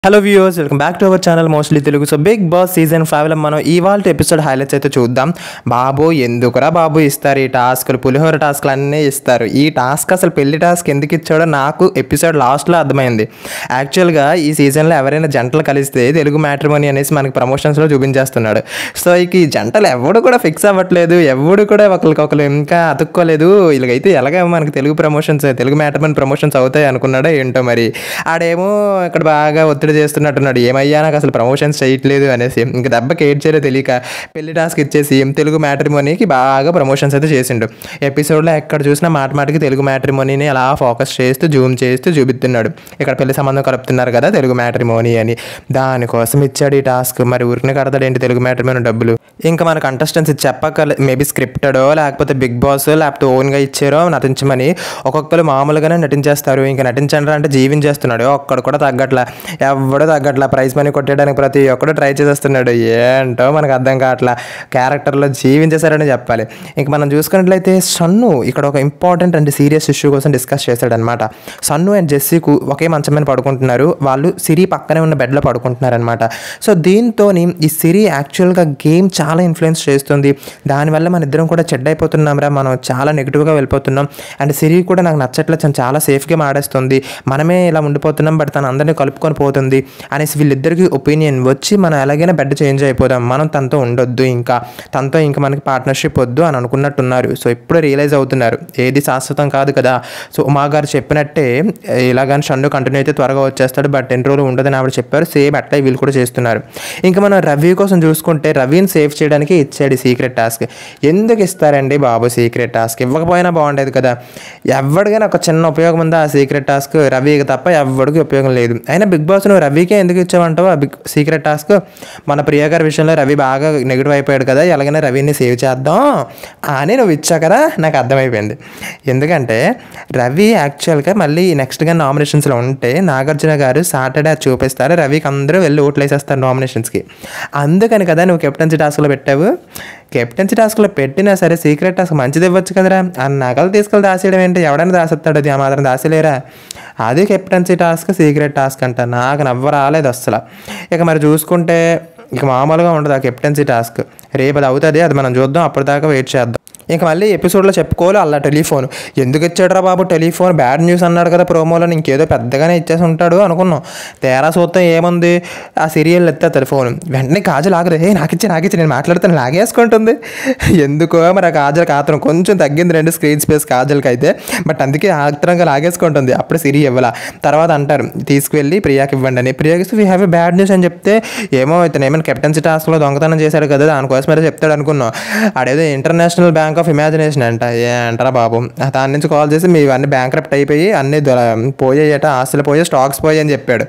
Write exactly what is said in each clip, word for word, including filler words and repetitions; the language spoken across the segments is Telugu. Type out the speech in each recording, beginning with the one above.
Hello viewers, welcome back to our channel mostly Telugu. So Bigg Boss season ఫైవ్లో మనం ఇవాళ ఎపిసోడ్ హైలైట్స్ అయితే చూద్దాం. బాబు ఎందుకురా బాబు ఇస్తారు ఈ టాస్క్లు, పులిహోర టాస్క్లు అన్నీ ఇస్తారు. ఈ టాస్క్ అసలు పెళ్లి టాస్క్ ఎందుకు ఇచ్చాడో నాకు ఎపిసోడ్ లాస్ట్లో అర్థమైంది. యాక్చువల్గా ఈ సీజన్లో ఎవరైనా జంటలు కలిస్తే తెలుగు మ్యాట్రిమోనీ అనేసి మనకి ప్రమోషన్స్లో చూపించేస్తున్నాడు. సో ఇక ఈ జంటలు ఎవడు కూడా ఫిక్స్ అవ్వట్లేదు, ఎవడు కూడా ఒకరికొకరు ఇంకా అతుక్కోలేదు. ఇలాగైతే ఎలాగ మనకి Telugu promotions Telugu matrimony promotions అవుతాయి అనుకున్నాడో ఏంటో. మరి ఆడేమో ఇక్కడ బాగా ఒత్తిడి చేస్తున్నట్టున్నాడు, ఏమయ్యా నాకు అసలు ప్రమోషన్స్ చేయట్లేదు అనేసి. ఇంక దెబ్బకి ఏడ్ చేయలే తెలియక పెళ్లి టాస్క్ ఇచ్చేసి తెలుగు మ్యాట్రిమోనీకి బాగా ప్రమోషన్స్ అయితే చేసిండు. ఎపిసోడ్లో ఎక్కడ చూసినా మాట మాటికి తెలుగు మ్యాట్రిమోనీని అలా ఫోకస్ చేస్తూ జూమ్ చేస్తూ చూపిస్తున్నాడు. ఇక్కడ పెళ్లి సంబంధం కలుపుతున్నారు కదా తెలుగు మ్యాట్రిమోనీ అని, దానికోసం ఇచ్చాడు ఈ టాస్క్. మరి ఊరిని కడతాడు ఏంటి తెలుగు మ్యాట్రిమోనీ డబ్బులు? ఇంకా మన కంటెస్టెంట్స్ చెప్పక మేబీ స్క్రిప్టెడో లేకపోతే బిగ్ బాస్ లేకపోతే ఓన్గా ఇచ్చారో నటించమని ఒక్కొక్కరు మామూలుగానే నటించేస్తారు. ఇంకా నటించండి అంటే జీవించేస్తున్నాడు, ఒక్కడ కూడా తగ్గట్లా, ఎవడో తగ్గట్లా. ప్రైజ్ మనీ కొట్టేయడానికి ప్రతి ఒక్కడు ట్రై చేసేస్తున్నాడు. ఏంటో మనకు అర్థం కావట్లా, క్యారెక్టర్లో జీవించేశారని చెప్పాలి. ఇంక మనం చూసుకున్నట్లయితే సన్ను ఇక్కడ ఒక ఇంపార్టెంట్ అండ్ సీరియస్ ఇష్యూ కోసం డిస్కస్ చేశాడనమాట. సన్ను అండ్ జెస్సీకు ఒకే మంచం మీద పడుకుంటున్నారు, వాళ్ళు సిరి పక్కనే ఉన్న బెడ్లో పడుకుంటున్నారనమాట. సో దీంతో ఈ సిరి యాక్చువల్గా గేమ్ చాలా ఇన్ఫ్లుయెన్స్ చేస్తుంది. దానివల్ల మన ఇద్దరం కూడా చెడ్డ అయిపోతున్నాం రా, మనం చాలా నెగిటివ్గా వెళ్ళిపోతున్నాం. అండ్ సిరి కూడా నాకు నచ్చట్లేదు, తను చాలా సేఫ్గా ఆడేస్తుంది, మనమే ఇలా ఉండిపోతున్నాం, బట్ తను అందరినీ కలుపుకొని పోతుంది అనేసి వీళ్ళిద్దరికి ఒపీనియన్ వచ్చి మనం ఎలాగైనా బెడ్ చేంజ్ అయిపోదాం, మనం తనతో ఉండొద్దు, ఇంకా తనతో ఇంకా మనకి పార్ట్నర్షిప్ వద్దు అని అనుకున్నట్టున్నారు. సో ఇప్పుడు రియలైజ్ అవుతున్నారు ఏది శాశ్వతం కాదు కదా. సో ఉమా గారు చెప్పినట్టే ఇలాగని షన్ను కంటిన్యూ అయితే త్వరగా వచ్చేస్తాడు, బట్ ఎన్ని రోజులు ఉండదని ఆవిడ చెప్పారు. సేమ్ అట్లా వీళ్ళు కూడా చేస్తున్నారు. ఇంకా మనం రవి కోసం చూసుకుంటే రవిని సేవ్ చేయడానికి ఇచ్చాడు సీక్రెట్ టాస్క్. ఎందుకు ఇస్తారండి బాబు సీక్రెట్ టాస్క్? ఇవ్వకపోయినా బాగుండేది కదా. ఎవరికైనా ఒక చిన్న ఉపయోగం ఉందా ఆ సీక్రెట్ టాస్క్? రవికి తప్ప ఎవరికి ఉపయోగం లేదు. అయినా బిగ్ బాస్ నువ్వు రవికే ఎందుకు ఇచ్చావంటావు ఆ బిగ్ సీక్రెట్ టాస్క్? మన ప్రియా గారి విషయంలో రవి బాగా నెగిటివ్ అయిపోయాడు కదా, ఎలాగైనా రవిని సేవ్ చేద్దాం అని నువ్వు ఇచ్చా కదా, నాకు అర్థమైపోయింది. ఎందుకంటే రవి యాక్చువల్గా మళ్ళీ నెక్స్ట్గా నామినేషన్స్లో ఉంటే నాగార్జున గారు సాటర్డే అది చూపిస్తారు, రవికి అందరూ వెళ్ళి ఓట్లు వేసేస్తారు నామినేషన్స్కి. అందుకని కదా నువ్వు కెప్టెన్సీ టాస్క్లో పెట్టావు. కెప్టెన్సీ టాస్క్లో పెట్టినా సరే సీక్రెట్ టాస్క్ మంచిది ఇవ్వచ్చు కదరా. ఆ నగలు తీసుకెళ్ళి దాసేయడం ఏంటి? ఎవడైనా దాసేస్తాడు, అది ఆ మాత్రం దాసేలేరా? అది కెప్టెన్సీ టాస్క్ సీక్రెట్ టాస్క్ అంట. నాకు నవ్వ రాలేదు అసలు. ఇక మరి చూసుకుంటే ఇక మామూలుగా ఉండదు ఆ కెప్టెన్సీ టాస్క్. రేపు అది అవుతుంది, అది మనం చూద్దాం, అప్పటిదాకా వెయిట్ చేద్దాం. ఇంకా మళ్ళీ ఎపిసోడ్లో చెప్పుకోవాలి అలా టెలిఫోన్ ఎందుకు ఇచ్చాడురా బాబు? టెలిఫోన్ బ్యాడ్ న్యూస్ అన్నాడు కదా ప్రోమోలో, ఇంకేదో పెద్దగానే ఇచ్చేసి ఉంటాడు అనుకున్నాం. తేరా చూస్తే ఏముంది, ఆ సీరియల్ ఎత్తే టెలిఫోన్ వెంటనే కాజల్ ఆగదు, ఏ నాకిచ్చి నాకిచ్చి నేను మాట్లాడుతాను లాగేసుకుంటుంది. ఎందుకో మరి ఆ కాజల్కి ఆత్రం కొంచెం తగ్గింది, రెండు స్క్రీన్ స్పేస్ కాజల్కి అయితే, బట్ అందుకే ఆత్రంగా లాగేసుకుంటుంది. అప్పుడు సిరి ఇవ్వాల. తర్వాత అంటారు తీసుకువెళ్ళి ప్రియాకి ఇవ్వండి అని. ప్రియాకి we have a bad news అని చెప్తే ఏమో ఇతను ఏమైనా కెప్టెన్సీ టాస్క్లో దొంగతనం చేశాడు కదా దానికోసం అయితే చెప్తాడు అనుకున్నాం. ఆడేదో ఇంటర్నేషనల్ బ్యాంక్ ఆఫ్ ఇమాజినేషన్ అంట. ఏ అంటారా బాబు? దాని నుంచి కాల్ చేసి మీ అన్ని బ్యాంక్రప్ట్ అయిపోయి అన్నీ పోయాయట, ఆస్తులు పోయి స్టాక్స్ పోయి అని చెప్పాడు.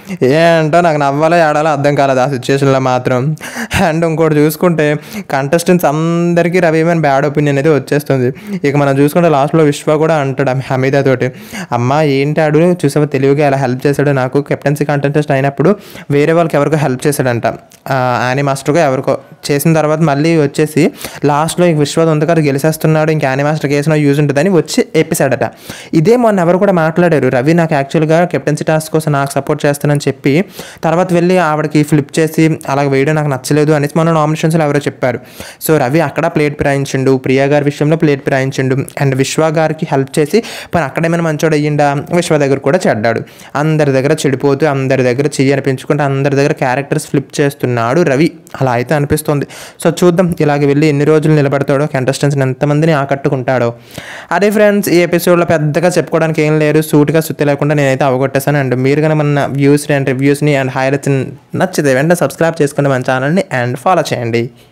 ఏంటో నాకు నవ్వాలో ఏడాలో అర్థం కాలేదు ఆ సిచ్యువేషన్లో మాత్రం. అండ్ ఇంకోటి చూసుకుంటే కంటెస్టెంట్స్ అందరికీ రవి మీద బ్యాడ్ ఒపీనియన్ అయితే వచ్చేస్తుంది. ఇక మనం చూసుకుంటే లాస్ట్లో విశ్వ కూడా అంటాడు హమీదా తోటి, అమ్మ ఏంటి ఆడు చూసావా తెలివిగా ఎలా హెల్ప్ చేశాడు నాకు, కెప్టెన్సీ కంటెస్టెంట్ అయినప్పుడు వేరే వాళ్ళకి ఎవరికో హెల్ప్ చేశాడంట, యానీ మాస్టర్గా ఎవరికో చేసిన తర్వాత మళ్ళీ వచ్చేసి లాస్ట్లో ఇంక విశ్వ ఉంది కదా గెలిచేస్తున్నాడు, ఇంక యానీ మాస్టర్ కేసులో యూజ్ ఉంటుందని వచ్చి ఎప్పిసాడట. ఇదే మొన్న ఎవరు కూడా మాట్లాడారు, రవి నాకు యాక్చువల్గా కెప్టెన్సీ టాస్క్ కోసం నాకు సపోర్ట్ చేస్తున్నాను చెప్పి తర్వాత వెళ్ళి ఆవిడకి ఫ్లిప్ చేసి అలాగ వేయడం నాకు నచ్చలేదు అనేసి మన నామినేషన్స్లో ఎవరో చెప్పారు. సో రవి అక్కడ ప్లేట్ ఫిరాయించిండు, ప్రియా గారి విషయంలో ప్లేట్ ఫిరాయించిండు, అండ్ విశ్వ గారికి హెల్ప్ చేసి పని అక్కడేమైనా మంచోడు అయ్యిండా, విశ్వ దగ్గర కూడా చెడ్డాడు. అందరి దగ్గర చెడిపోతూ అందరి దగ్గర చెయ్యి అనిపించుకుంటూ అందరి దగ్గర క్యారెక్టర్స్ ఫ్లిప్ చేస్తున్నాడు రవి. అలా అయితే అనిపిస్తుంది. సో చూద్దాం ఇలాగ వెళ్ళి ఎన్ని రోజులు నిలబడతాడో, కంటెస్టెంట్స్ని ఎంతమందిని ఆకట్టుకుంటాడో. అదే ఫ్రెండ్స్ ఈ ఎపిసోడ్లో పెద్దగా చెప్పుకోవడానికి ఏం లేదు, సూటిగా సుత్తి లేకుండా నేనైతే అవగొట్టేశాను. అండ్ మీరు కానీ మన వ్యూస్ అండ్ రివ్యూస్ని అండ్ హైలైట్స్ని నచ్చితే వెంటనే సబ్స్క్రైబ్ చేసుకోండి మన ఛానల్ని అండ్ ఫాలో చేయండి.